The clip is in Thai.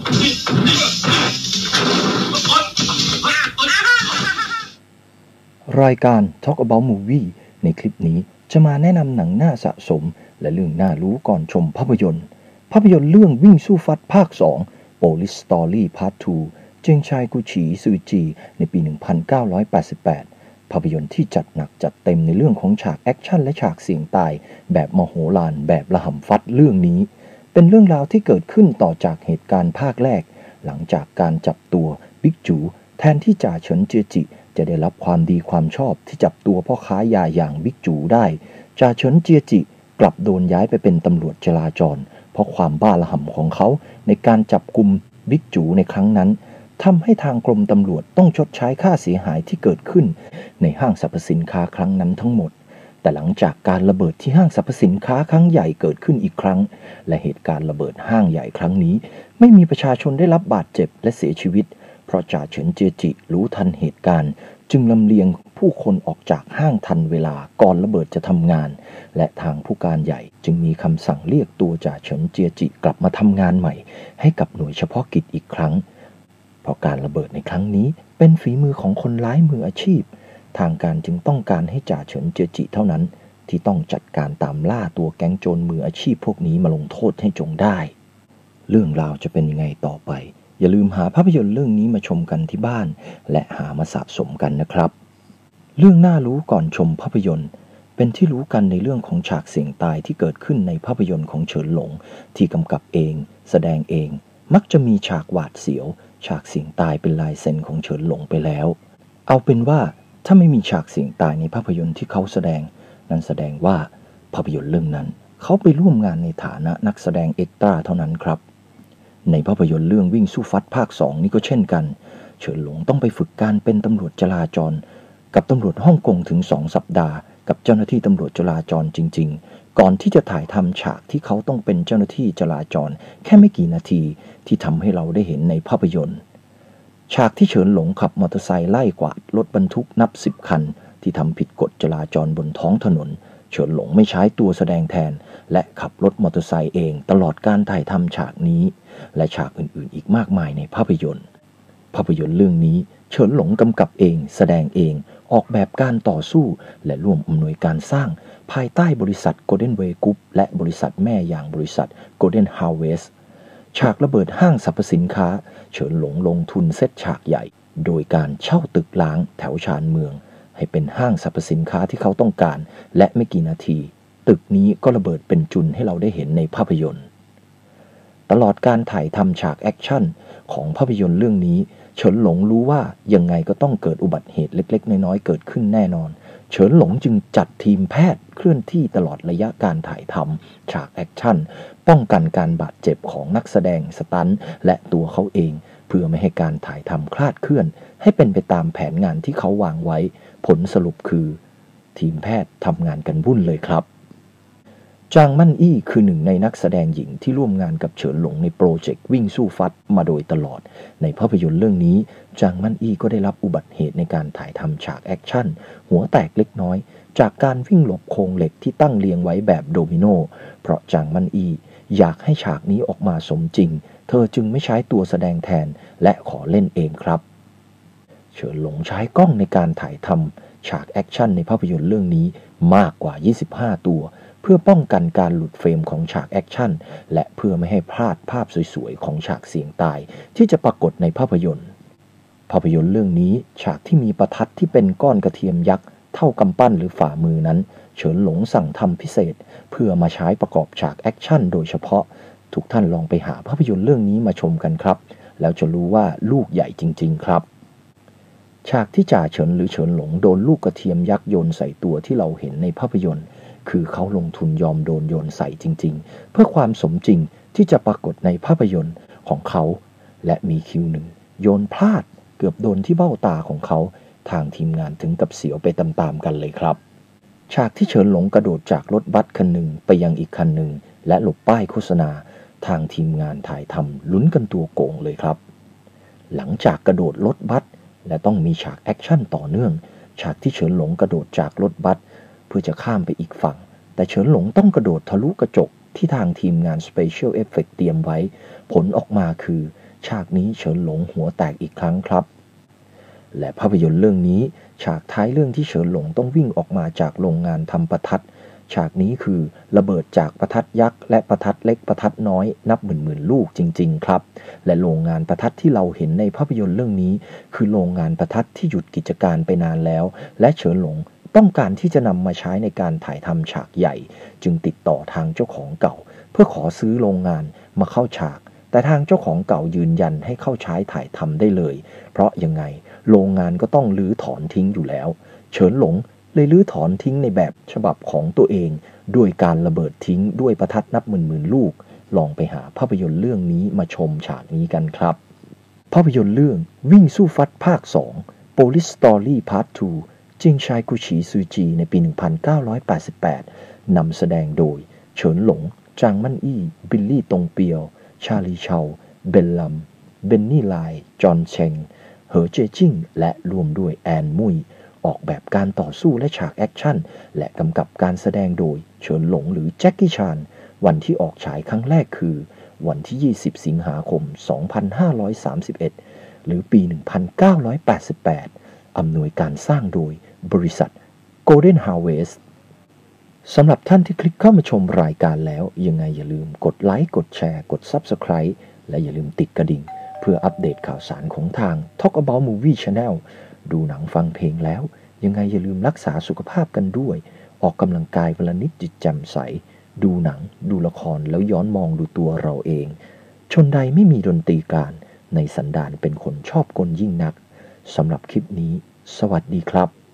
รายการ Talk About Movie ในคลิปนี้จะมาแนะนำหนังน่าสะสมและเรื่องน่ารู้ก่อนชมภาพยนตร์เรื่องวิ่งสู้ฟัดภาค 2 Police Story Part 2 เจงชายกุชิซูจิในปี 1988 ภาพยนตร์ที่จัดหนักจัดเต็มในเรื่องของฉากแอคชั่นและฉากเสี่ยงตายแบบมโหฬารแบบระห่ำฟัดเรื่องนี้เป็นเรื่องราวที่เกิดขึ้นต่อจากเหตุการณ์ภาคแรกหลังจากการจับตัวบิ๊กจูแทนที่จ่าเฉินเจียจิจะได้รับความดีความชอบที่จับตัวพ่อค้ายาอย่างบิ๊กจูได้จ่าเฉินเจียจิกลับโดนย้ายไปเป็นตำรวจจราจรเพราะความบ้าระห่ำของเขาในการจับกุมบิ๊กจูในครั้งนั้นทำให้ทางกรมตำรวจต้องชดใช้ค่าเสียหายที่เกิดขึ้นในห้างสรรพสินค้าครั้งนั้นทั้งหมดแต่หลังจากการระเบิดที่ห้างสรรพสินค้าครั้งใหญ่เกิดขึ้นอีกครั้งและเหตุการณ์ระเบิดห้างใหญ่ครั้งนี้ไม่มีประชาชนได้รับบาดเจ็บและเสียชีวิตเพราะจ่าเฉินเจียจิรู้ทันเหตุการณ์จึงลำเลียงผู้คนออกจากห้างทันเวลาก่อนระเบิดจะทำงานและทางผู้การใหญ่จึงมีคำสั่งเรียกตัวจ่าเฉินเจียจิกลับมาทำงานใหม่ให้กับหน่วยเฉพาะกิจอีกครั้งเพราะการระเบิดในครั้งนี้เป็นฝีมือของคนร้ายมืออาชีพทางการจึงต้องการให้จ่าเฉินเจียจิเท่านั้นที่ต้องจัดการตามล่าตัวแก๊งโจรมืออาชีพพวกนี้มาลงโทษให้จงได้เรื่องราวจะเป็นยังไงต่อไปอย่าลืมหาภาพยนตร์เรื่องนี้มาชมกันที่บ้านและหามาสะสมกันนะครับเรื่องน่ารู้ก่อนชมภาพยนตร์เป็นที่รู้กันในเรื่องของฉากเสี่ยงตายที่เกิดขึ้นในภาพยนตร์ของเฉินหลงที่กำกับเองแสดงเองมักจะมีฉากหวาดเสียวฉากเสี่ยงตายเป็นลายเซ็นของเฉินหลงไปแล้วเอาเป็นว่าถ้าไม่มีฉากเสี่ยงตายในภาพยนตร์ที่เขาแสดงนั่นแสดงว่าภาพยนตร์เรื่องนั้นเขาไปร่วมงานในฐานะนักแสดงเอ็กตร้าเท่านั้นครับในภาพยนตร์เรื่องวิ่งสู้ฟัดภาค 2นี่ก็เช่นกันเฉินหลงต้องไปฝึกการเป็นตำรวจจราจรกับตำรวจฮ่องกงถึง2 สัปดาห์กับเจ้าหน้าที่ตำรวจจราจรจริงๆก่อนที่จะถ่ายทำฉากที่เขาต้องเป็นเจ้าหน้าที่จราจรแค่ไม่กี่นาทีที่ทำให้เราได้เห็นในภาพยนตร์ฉากที่เฉินหลงขับมอเตอร์ไซค์ไล่กวาดรถบรรทุกนับ10 คันที่ทำผิดกฎจราจรบนท้องถนนเฉินหลงไม่ใช้ตัวแสดงแทนและขับรถมอเตอร์ไซค์เองตลอดการถ่ายทำฉากนี้และฉากอื่นๆอีกมากมายในภาพยนตร์เรื่องนี้เฉินหลงกำกับเองแสดงเองออกแบบการต่อสู้และร่วมอำนวยการสร้างภายใต้บริษัท Golden Way Group และบริษัทแม่อย่างบริษัท Golden Harvest ฉากระเบิดห้างสรรพสินค้าเฉินหลงลงทุนเซตฉากใหญ่โดยการเช่าตึกล้างแถวชานเมืองให้เป็นห้างสรรพสินค้าที่เขาต้องการและไม่กี่นาทีตึกนี้ก็ระเบิดเป็นจุลให้เราได้เห็นในภาพยนตร์ตลอดการถ่ายทำฉากแอคชั่นของภาพยนตร์เรื่องนี้เฉินหลงรู้ว่ายังไงก็ต้องเกิดอุบัติเหตุเล็กๆน้อยๆเกิดขึ้นแน่นอนเฉินหลงจึงจัดทีมแพทย์เคลื่อนที่ตลอดระยะการถ่ายทำฉากแอคชั่นป้องกันการบาดเจ็บของนักแสดงสตันท์และตัวเขาเองเพื่อไม่ให้การถ่ายทำคลาดเคลื่อนให้เป็นไปตามแผนงานที่เขาวางไว้ผลสรุปคือทีมแพทย์ทำงานกันวุ่นเลยครับจางมั่นอี้คือหนึ่งในนักแสดงหญิงที่ร่วมงานกับเฉินหลงในโปรเจกต์วิ่งสู้ฟัดมาโดยตลอดในภาพยนตร์เรื่องนี้จางมั่นอี้ก็ได้รับอุบัติเหตุในการถ่ายทำฉากแอคชั่นหัวแตกเล็กน้อยจากการวิ่งหลบโครงเหล็กที่ตั้งเรียงไว้แบบโดมิโนเพราะจางมั่นอี้อยากให้ฉากนี้ออกมาสมจริงเธอจึงไม่ใช้ตัวแสดงแทนและขอเล่นเองครับเฉินหลงใช้กล้องในการถ่ายทำฉากแอคชั่นในภาพยนตร์เรื่องนี้มากกว่า25 ตัวเพื่อป้องกันการหลุดเฟรมของฉากแอคชั่นและเพื่อไม่ให้พลาดภาพสวยๆของฉากเสี่ยงตายที่จะปรากฏในภาพยนตร์เรื่องนี้ฉากที่มีประทัดที่เป็นก้อนกระเทียมยักษ์เท่ากำปั้นหรือฝ่ามือนั้นเฉินหลงสั่งทำพิเศษเพื่อมาใช้ประกอบฉากแอคชั่นโดยเฉพาะทุกท่านลองไปหาภาพยนตร์เรื่องนี้มาชมกันครับแล้วจะรู้ว่าลูกใหญ่จริงๆครับฉากที่จ่าเฉินหรือเฉินหลงโดนลูกกระเทียมยักษ์โยนใส่ตัวที่เราเห็นในภาพยนตร์คือเขาลงทุนยอมโดนโยนใส่จริงๆเพื่อความสมจริงที่จะปรากฏในภาพยนตร์ของเขาและมีคิวหนึ่งโยนพลาดเกือบโดนที่เบ้าตาของเขาทางทีมงานถึงกับเสียวไปตามๆกันเลยครับฉากที่เฉินหลงกระโดดจากรถบัสคันหนึ่งไปยังอีกคันหนึ่งและหลบป้ายโฆษณาทางทีมงานถ่ายทำลุ้นกันตัวโก่งเลยครับหลังจากกระโดดรถบัสและต้องมีฉากแอคชั่นต่อเนื่องฉากที่เฉินหลงกระโดดจากรถบัสเพื่อจะข้ามไปอีกฝั่งแต่เฉินหลงต้องกระโดดทะลุกระจกที่ทางทีมงาน Special Effect เตรียมไว้ผลออกมาคือฉากนี้เฉินหลงหัวแตกอีกครั้งครับและภาพยนตร์เรื่องนี้ฉากท้ายเรื่องที่เฉินหลงต้องวิ่งออกมาจากโรงงานทำประทัดฉากนี้คือระเบิดจากประทัดยักษ์และประทัดเล็กประทัดน้อยนับหมื่นลูกจริงๆครับและโรงงานประทัดที่เราเห็นในภาพยนตร์เรื่องนี้คือโรงงานประทัดที่หยุดกิจการไปนานแล้วและเฉินหลงต้องการที่จะนำมาใช้ในการถ่ายทำฉากใหญ่จึงติดต่อทางเจ้าของเก่าเพื่อขอซื้อโรงงานมาเข้าฉากแต่ทางเจ้าของเก่ายืนยันให้เข้าใช้ถ่ายทำได้เลยเพราะยังไงโรงงานก็ต้องรื้อถอนทิ้งอยู่แล้วเฉินหลงเลยรื้อถอนทิ้งในแบบฉบับของตัวเองด้วยการระเบิดทิ้งด้วยประทัดนับหมื่นลูกลองไปหาภาพยนตร์เรื่องนี้มาชมฉากนี้กันครับภาพยนตร์เรื่องวิ่งสู้ฟัดภาค 2 Police Story Part 2 จิงชายกุฉีซือจีในปี 1988 นำแสดงโดยเฉินหลงจางมั่นอี้บิลลี่ตงเปียวชาลีเชาเบนลัมเบนนี่ไลจอห์นเชงเหอเจจิ้งและรวมด้วยแอนมุยออกแบบการต่อสู้และฉากแอคชั่นและกำกับการแสดงโดยเฉินหลงหรือแจ็คกี้ชานวันที่ออกฉายครั้งแรกคือวันที่ 20 สิงหาคม 2531 หรือปี 1988 อำนวยการสร้างโดยบริษัท Golden Harvest สำหรับท่านที่คลิกเข้ามาชมรายการแล้วยังไงอย่าลืมกดไลค์กดแชร์กด Subscribe และอย่าลืมติดกระดิ่งเพื่ออัปเดตข่าวสารของทาง Talk About Movie Channel ดูหนังฟังเพลงแล้วยังไงอย่าลืมรักษาสุขภาพกันด้วยออกกำลังกายวันละนิดจิตแจ่มใสดูหนังดูละครแล้วย้อนมองดูตัวเราเองชนใดไม่มีดนตรีการในสันดานเป็นคนชอบกลยิ่งนักสำหรับคลิปนี้สวัสดีครับ